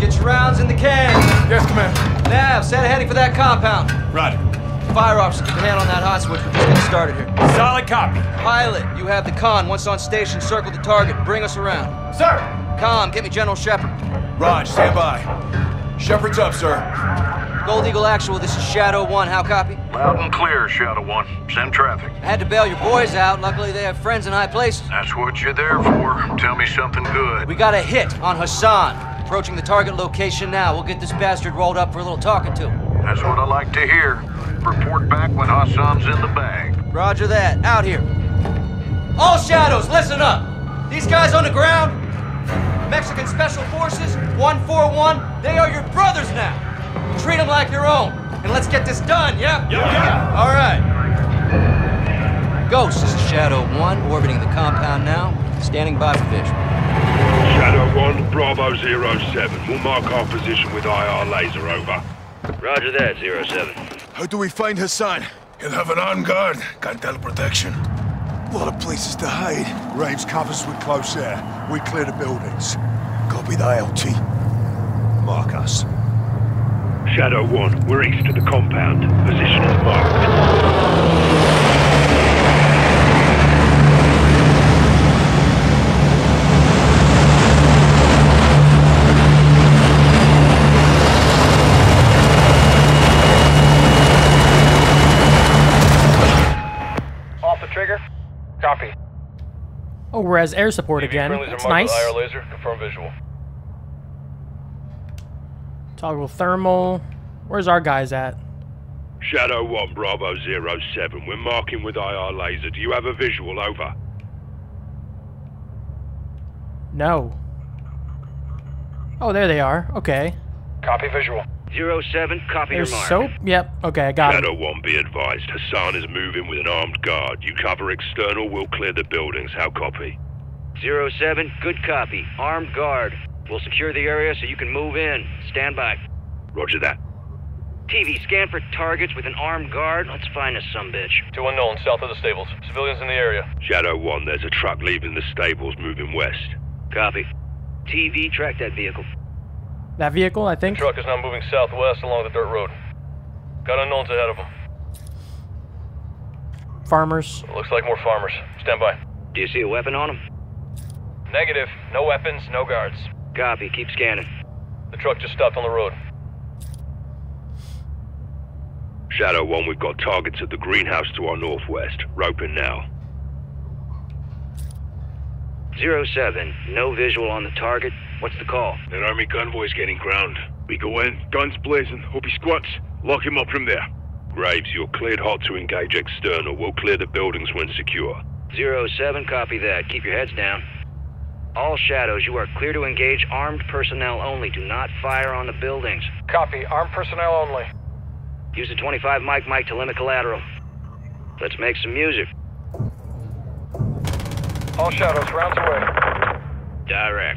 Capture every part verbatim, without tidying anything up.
get your rounds in the can. Yes, Command. Nav, set a heading for that compound. Roger. Fire officer, keep a hand on that hot switch. We're just getting started here. Solid copy. Pilot, you have the con. Once on station, circle the target. Bring us around. Sir! Com, get me General Shepard. Raj, stand by. Shepard's up, sir. Gold Eagle Actual, this is Shadow one. How copy? Loud and clear, Shadow one. Send traffic. I had to bail your boys out. Luckily, they have friends in high places. That's what you're there for. Tell me something good. We got a hit on Hassan. Approaching the target location now. We'll get this bastard rolled up for a little talking to. That's what I like to hear. Report back when Hassan's in the bag. Roger that. Out here. All Shadows, listen up. These guys on the ground, Mexican Special Forces, one four one, they are your brothers now. Treat them like your own. And let's get this done, yeah? Yeah, yeah. All right. Ghost, this is Shadow one, orbiting the compound now. Standing by for visual. Shadow one, Bravo zero seven. We'll mark our position with I R laser, over. Roger that, zero seven. How do we find Hassan? He'll have an armed guard. Got teleprotection. A lot of places to hide. Graves covers with close air. We clear the buildings. Copy the I L T. Mark us. Shadow one, we're east of the compound. Position is marked. Copy. Oh, we're as air support again. That's nice. I R laser, confirm visual. Toggle thermal. Where's our guys at? Shadow one, Bravo zero seven. We're marking with I R laser. Do you have a visual, over? No. Oh, there they are. Okay. Copy visual. zero seven, copy There's your mark. soap? Yep. Okay, I got Shadow it. one, be advised. Hassan is moving with an armed guard. You cover external, we'll clear the buildings. How copy? zero seven, good copy. Armed guard. We'll secure the area so you can move in. Stand by. Roger that. T V, scan for targets with an armed guard. Let's find us some bitch. Two unknown south of the stables. Civilians in the area. Shadow one, there's a truck leaving the stables moving west. Copy. T V, track that vehicle. That vehicle, I think. The truck is now moving southwest along the dirt road. Got unknowns ahead of them. Farmers. Looks like more farmers. Stand by. Do you see a weapon on them? Negative. No weapons, no guards. Copy. Keep scanning. The truck just stopped on the road. Shadow one, we've got targets at the greenhouse to our northwest. Roping now. zero seven, no visual on the target. What's the call? An army convoy's getting ground. We go in, guns blazing, hope he squats. Lock him up from there. Graves, you're cleared hot to engage external. We'll clear the buildings when secure. zero seven, copy that. Keep your heads down. All Shadows, you are clear to engage armed personnel only. Do not fire on the buildings. Copy. Armed personnel only. Use the twenty-five mic mic to limit collateral. Let's make some music. All Shadows, rounds away. Direct.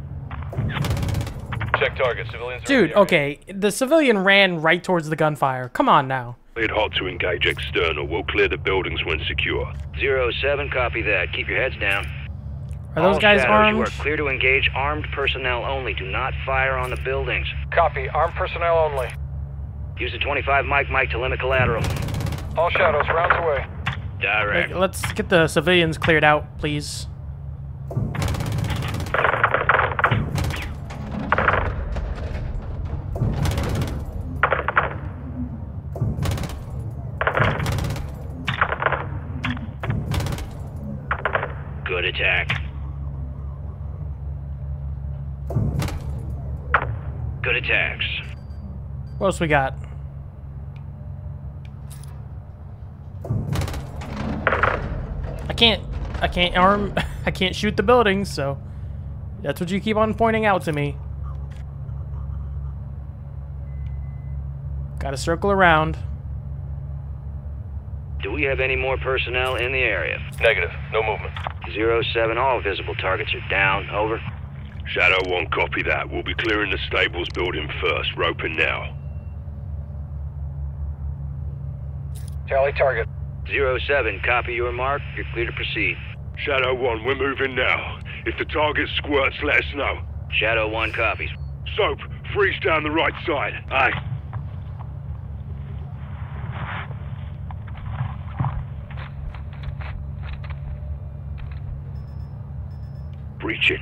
Check target. Civilians are Dude, in the area. okay. The civilian ran right towards the gunfire. Come on now. Cleared hot to engage external. We'll clear the buildings when secure. zero seven, copy that. Keep your heads down. Are those All guys Shadows, armed? you are clear to engage armed personnel only. Do not fire on the buildings. Copy. Armed personnel only. Use the twenty-five mic mic to limit collateral. All Shadows, rounds away. Direct. Like, let's get the civilians cleared out, please. Good attack. Good attacks. What else we got? I can't, I can't arm, I can't shoot the buildings, so that's what you keep on pointing out to me. Gotta circle around. Do we have any more personnel in the area? Negative. No movement. zero seven, all visible targets are down. Over. Shadow one, copy that. We'll be clearing the stables building first. Roping now. Tally target. zero seven, copy your mark. You're clear to proceed. Shadow one, we're moving now. If the target squirts, let us know. Shadow one copies. Soap, freeze down the right side. Aye. Breaching.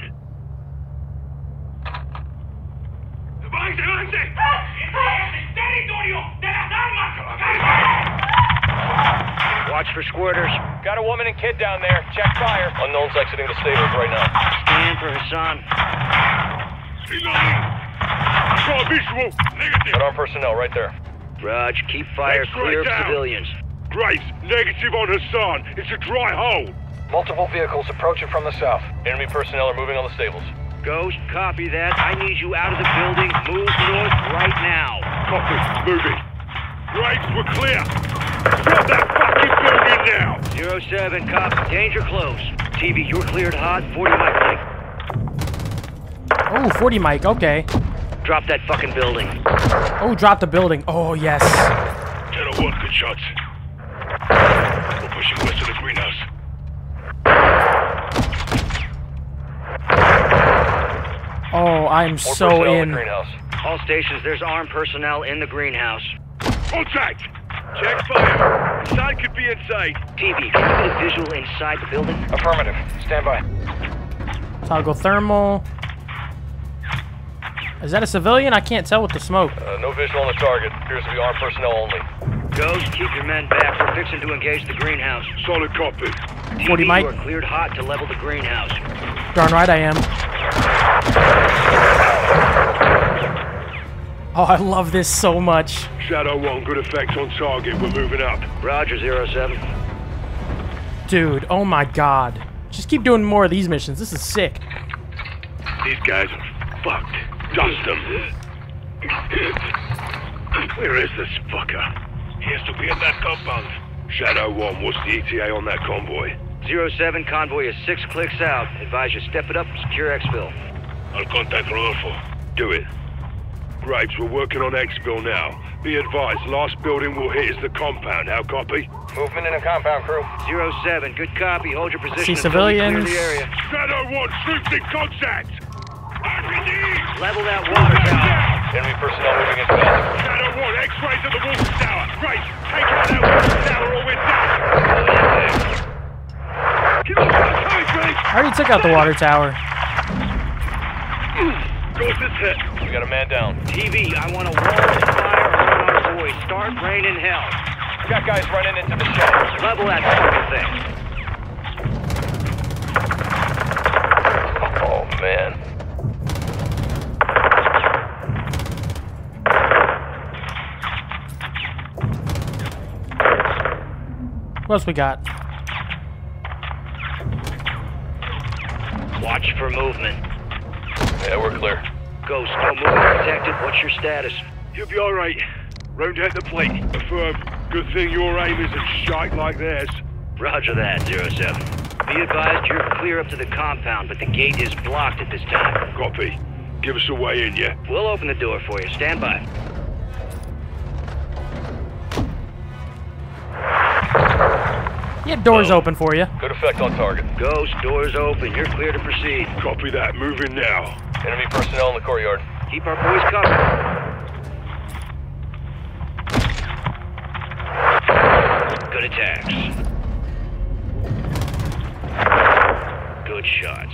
Watch for squirters. Got a woman and kid down there. Check fire. Unknown's exiting the stables right now. Scan for Hassan. Got a visual. Negative. Got armed personnel right there. Raj, keep fire X-ray clear of down. civilians. Graves, negative on Hassan. It's a dry hole. Multiple vehicles approaching from the south. Enemy personnel are moving on the stables. Ghost, copy that. I need you out of the building. Move north right now. Copy. Moving. Graves, we're clear. Stop that fucking building now. zero seven, copy. Danger close. T V, you're cleared hot. forty mic Mike. Oh, forty mic, okay. Drop that fucking building. Oh, drop the building. Oh, yes. ten oh one, good shots. We're pushing west of the greenhouse. Oh, I'm More so personnel in in. the greenhouse. All stations, there's armed personnel in the greenhouse. Contact! Check fire. Hassan could be inside. T V, can you get a visual inside the building? Affirmative. Stand by. Toggle thermal. Is that a civilian? I can't tell with the smoke. Uh, no visual on the target. Appears to be armed personnel only. Ghost, keep your men back. We're fixing to engage the greenhouse. Solid copy. forty T V, mic. you are cleared hot to level the greenhouse. Darn right I am. Oh, I love this so much. Shadow one, good effects on target. We're moving up. Roger, zero seven. Dude, oh my god. Just keep doing more of these missions. This is sick. These guys are fucked. Dust them. Where is this fucker? He has to be at that compound. Shadow one, what's the E T A on that convoy? zero seven, convoy is six clicks out. Advise you step it up, secure exfil. I'll contact Rodolfo. Do it. Graves, we're working on exfil now. Be advised, last building we'll hit is the compound. How copy? Movement in a compound, crew. zero seven, good copy. Hold your position. See until we clear civilians. the area. Shadow one, troops in contact! R P D! Level that water tower. Enemy personnel moving into building. Shadow one, X-rays at the water tower. Graves, take out that water tower or we're down! Get off that coming, Graves! I already took out the water tower. Ghost is hit. We got a man down. T V, I want a wall of fire around our boys. Start raining hell. Got guys running into the shed. Level that fucking thing. Oh, man. What else we got? Watch for movement. Yeah, we're clear. Ghost, no movement detected. What's your status? You'll be alright. Round out the plate. Affirm. Good thing your aim isn't shite like theirs. Roger that, zero seven. Be advised you're clear up to the compound, but the gate is blocked at this time. Copy. Give us a way in, yeah? We'll open the door for you. Stand by. Yeah, doors Oh. open for you. Good effect on target. Ghost, doors open. You're clear to proceed. Copy that. Moving now. Enemy personnel in the courtyard. Keep our boys covered. Good attacks. Good shots.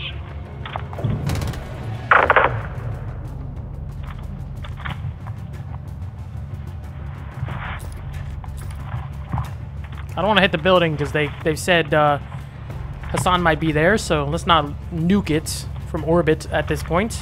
I don't want to hit the building because they, they've said uh, Hassan might be there, so let's not nuke it from orbit at this point.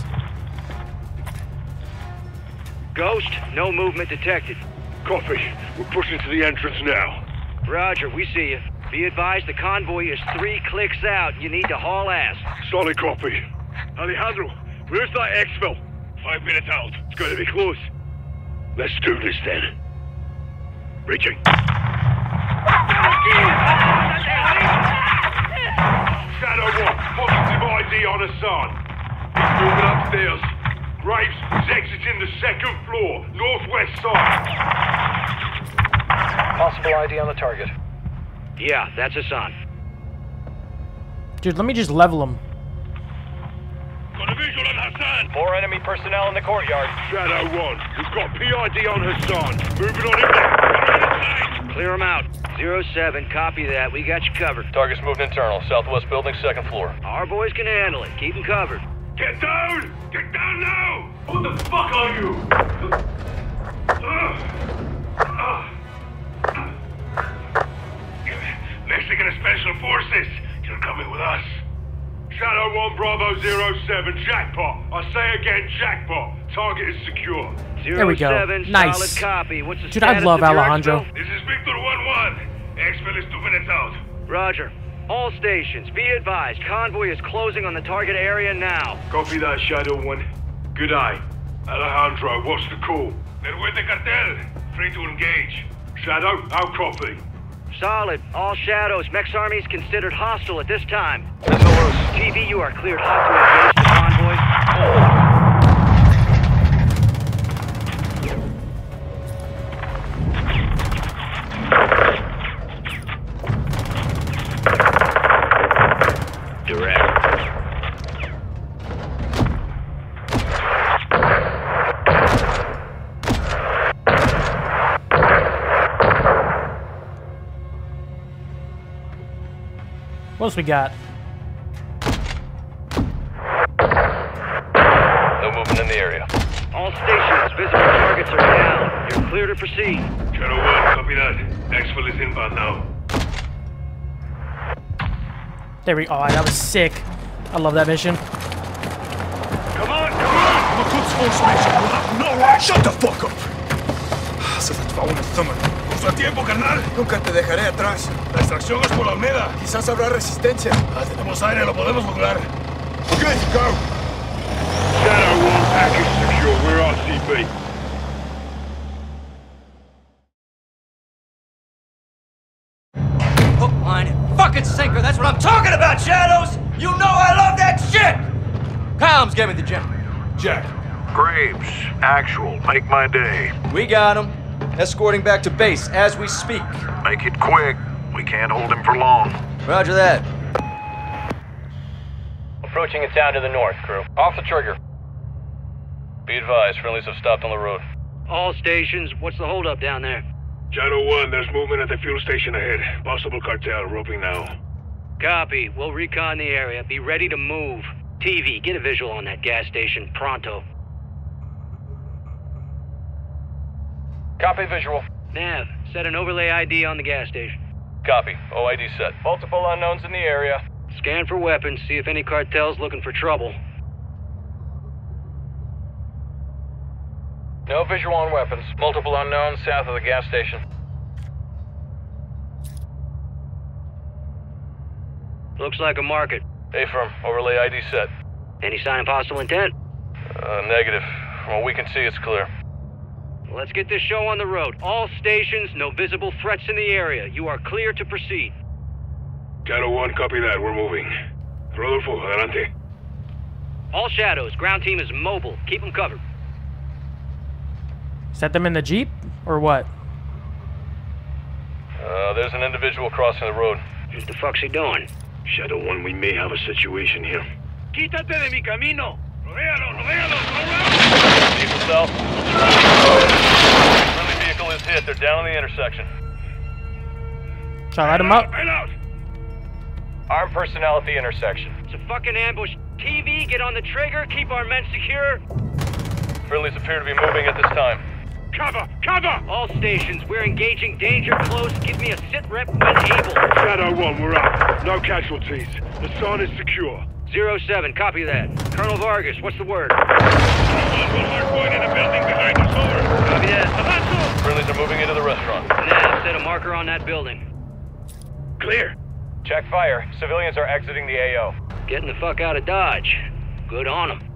Ghost, no movement detected. Copy. We're pushing to the entrance now. Roger, we see you. Be advised the convoy is three clicks out. You need to haul ass. Solid copy. Alejandro, where's that exfil? Five minutes out. It's going to be close. Let's do this then. Reaching. Shadow one, positive I D on Hassan. He's moving upstairs. Graves is exiting the second floor, northwest side. Possible I D on the target. Yeah, that's Hassan. Dude, let me just level him. Got a visual on Hassan. More enemy personnel in the courtyard. Shadow one, we've got P I D on Hassan. Moving on in there. We're inside. Clear them out. Zero seven, copy that. We got you covered. Target's moved internal. Southwest building, second floor. Our boys can handle it. Keep them covered. Get down! Get down now! Who the fuck are you? Mexican Special Forces, you're coming with us. Shadow one, Bravo zero seven, jackpot. I say again, jackpot. Target is secure. There we go. Seven, Nice. Solid copy. What's the Dude, I status love of your Alejandro. exfil? This is Victor one one. Exfil is two minutes out. Roger. All stations, be advised. Convoy is closing on the target area now. Copy that, Shadow one. Good eye. Alejandro, what's the call? They're with the cartel. Free to engage. Shadow, how copy? Solid. All shadows. Mex Army is considered hostile at this time. Missile loose. T V, you are cleared hot to engage the convoy. Direct. What else we got? No movement in the area. All stations, visible targets are down. You're clear to proceed. Shadow one, copy that. Exfil is inbound now. There we go. Oh, that was sick. I love that mission. Come on, come on! No way! Shut the fuck up! Se les va un estómago. Justo a tiempo, carnal. Nunca te dejaré atrás. La extracción es por la Almeda. Quizás habrá resistencia. Ah, tenemos aire, lo podemos lograr. Good, go! Shadow one, package secure. We're R C B. Hook, line, and fucking sinker. That's what I'm talking about, Shadows! You know I love that shit! Comms, give me the gem. Jack. Graves, actual, make my day. We got him. Escorting back to base as we speak. Make it quick. We can't hold him for long. Roger that. Approaching a town to the north, crew. Off the trigger. Be advised, friendlies have stopped on the road. All stations, what's the holdup down there? Shadow one, there's movement at the fuel station ahead. Possible cartel, roping now. Copy. We'll recon the area. Be ready to move. T V, get a visual on that gas station. Pronto. Copy visual. Nav, set an overlay I D on the gas station. Copy. O I D set. Multiple unknowns in the area. Scan for weapons, see if any cartel's looking for trouble. No visual on weapons. Multiple unknowns south of the gas station. Looks like a market. A-firm. Overlay I D set. Any sign of hostile intent? Uh, negative. From what we can see, it's clear. Let's get this show on the road. All stations, no visible threats in the area. You are clear to proceed. Shadow one, copy that. We're moving. Rodolfo, adelante. All shadows, ground team is mobile. Keep them covered. Set them in the Jeep? Or what? Uh, there's an individual crossing the road. What the fuck's he doing? Shadow one, we may have a situation here. Quítate de mi camino! Rodéalo, rodéalo, go around! Vehicle south. Friendly vehicle is hit. They're down on the intersection. Shall I light him up? Head out! Armed personnel at the intersection. It's a fucking ambush. T V, get on the trigger. Keep our men secure. Friendlies appear to be moving at this time. Cover! Cover! All stations, we're engaging danger close. Give me a sit rep when able. Shadow one, we're up. No casualties. The sun is secure. Zero seven, copy that. Colonel Vargas, what's the word? Hardpoint in a building behind us, over. Copy that. Friendlies are moving into the restaurant. Now, set a marker on that building. Clear. Check fire. Civilians are exiting the A O. Getting the fuck out of Dodge. Good on them.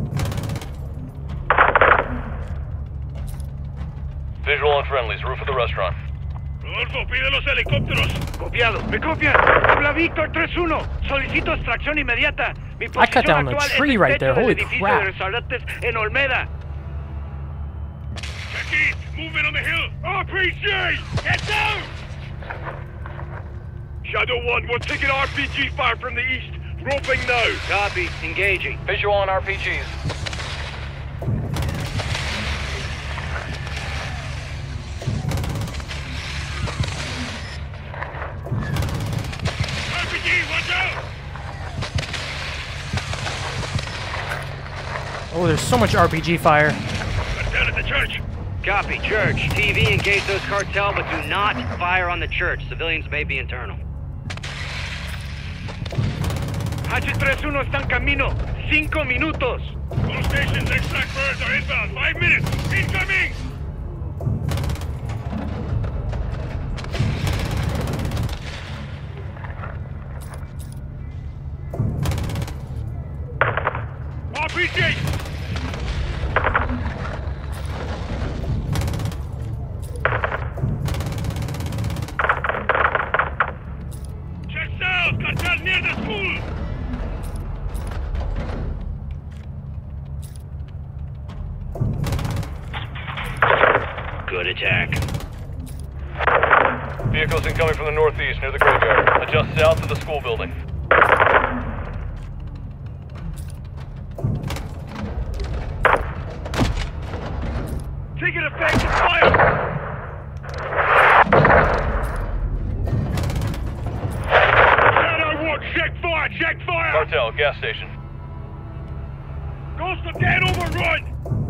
Visual on friendlies. Roof of the restaurant. Rodolfo, pide los helicópteros. Copiado. ¿Me copian? Habla Víctor tres uno. Solicito extracción inmediata. Mi I cut down the actual tree es el right there. techo del Holy edificio crap. de restaurantes en Olmeda. Check east. Movement on the hill. R P G! Get down! Shadow one, we're taking R P G fire from the east. Roping now. Copy. Engaging. Visual on R P Gs. R P G, watch out! Oh, there's so much R P G fire. Cut down at the church. Copy. Church. T V, engage those cartel, but do not fire on the church. Civilians may be internal. H thirty-one está en camino. Cinco minutos. All stations, extract birds are inbound. Five minutes. Incoming! R P G! Check south! Cartel near the school! Good attack. Vehicles incoming from the northeast near the graveyard. Adjust south to the school building. Taking effective fire. Shadow one, check fire! Check fire! Cartel, gas station. Ghost of dead overrun!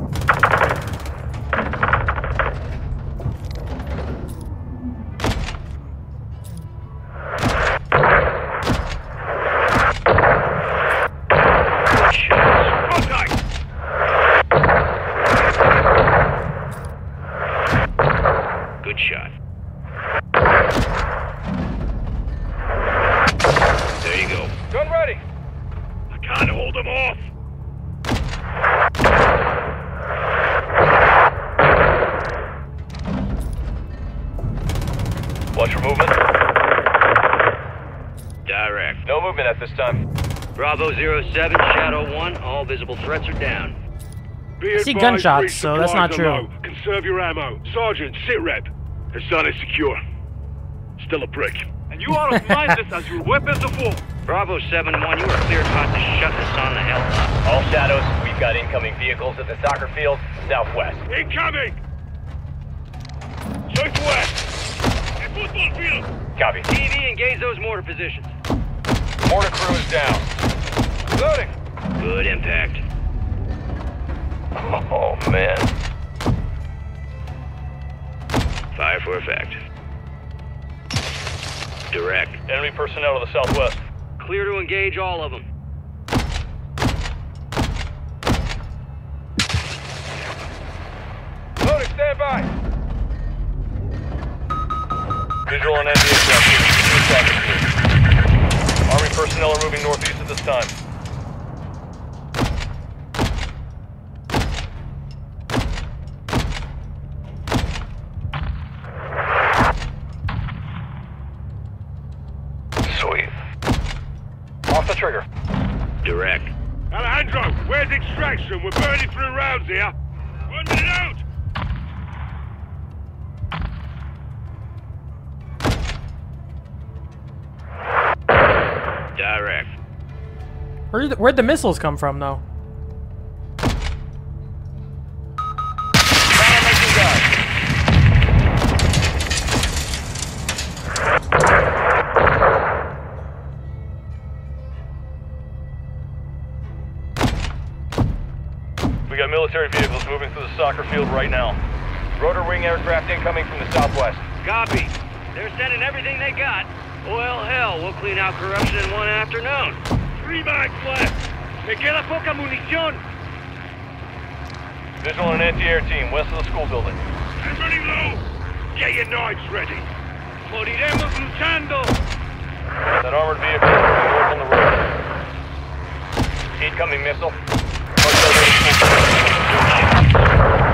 Contact! Good shot. There you go. Gun ready. I can't hold them off! Watch for movement. Direct. No movement at this time. Bravo zero seven, Shadow one. All visible threats are down. Be I see advised, gunshots, so that's not supplies are true. low. Conserve your ammo. Sergeant, sit rep. Hassan is secure. Still a prick. And you are as mindless as your weapons of war. Bravo seven one, you are cleared hot to shut this on the hell up. All Shadows, we've got incoming vehicles at the soccer field, southwest. Incoming! Southwest! A football field! Copy. T V, engage those mortar positions. Mortar crew is down. Loading. Good impact. Oh, man. Fire for effect. Direct. Enemy personnel to the southwest. Clear to engage all of them. Loading, stand by. Visual on enemy aircraft. Army personnel are moving northeast at this time. Sweet. Off the trigger. Direct. Alejandro, where's extraction? We're burning through rounds here. One minute out! Direct. Where'd the, where'd the missiles come from, though? We got military vehicles moving through the soccer field right now. Rotor wing aircraft incoming from the southwest. Copy. They're sending everything they got. Well, hell, we'll clean out corruption in one afternoon. Three bags left! Me queda poca munición. Visual on an anti-air team west of the school building. I'm running low! Get your knives ready! Moriremos luchando. That armored vehicle is moving north on the road. Incoming missile. Cartel ready for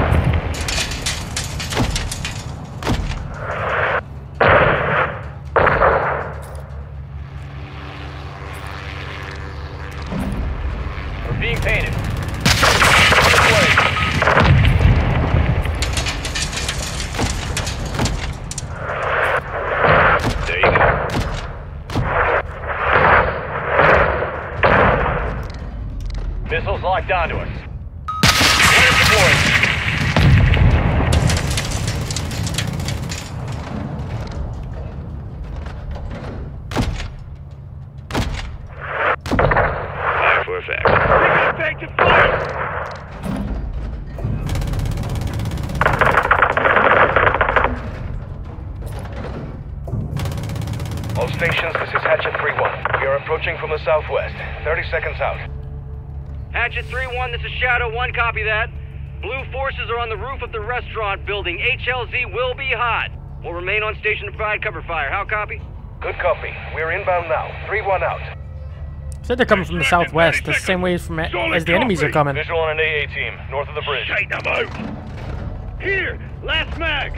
We're being painted. This way. There you go. approaching from the southwest. thirty seconds out. Hatchet three one, this is Shadow one, copy that. Blue forces are on the roof of the restaurant building. H L Z will be hot. We'll remain on station to provide cover fire. How copy? Good copy. We're inbound now. three one out. Said they're coming from the southwest, the same way from as the enemies are coming. Visual on an A A team, north of the bridge. Shake them out! Here! Last mag!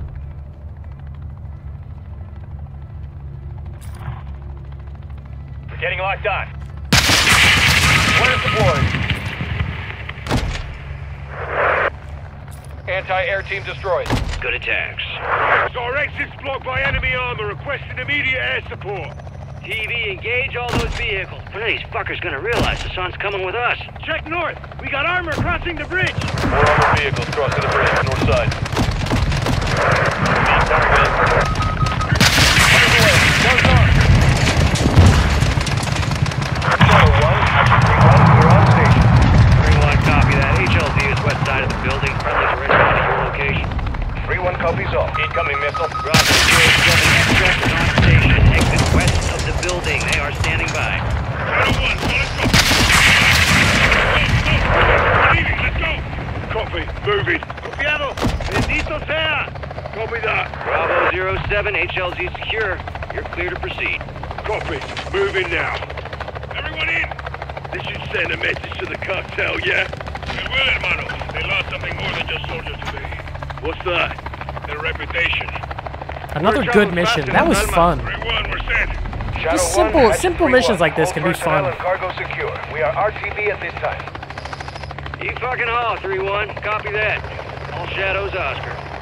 We're getting locked on. Flare deployed. Anti-air team destroyed. Good attacks. Our exit's blocked by enemy armor, requesting immediate air support. T V, engage all those vehicles. When are these fuckers gonna realize the sun's coming with us? Check north. We got armor crossing the bridge. More armored vehicles crossing the bridge, north side. three one, copy that. H L Z is west side of the building. Friendly's are inbound at your location. three one copies all. Incoming missile. Bravo zero seven, extract is on station. Exit west of the building. They are standing by. Shadow one, let's go. Leaving, let's go. Copy. Moving. Copiado. Bendito sea. Copy that. Bravo zero seven, H L Z secure. You're clear to proceed. Copy. Moving now. Everyone in. This should send a message to the cartel, yeah? It will, hermano. They lost something more than just soldiers today. What's that? Their reputation. Another good mission. That was fun. three one, we're set. Just simple, simple missions like this can be fun. Cargo secure. We are R T B at this time. You fucking haul, three one. Copy that. All shadows, Oscar.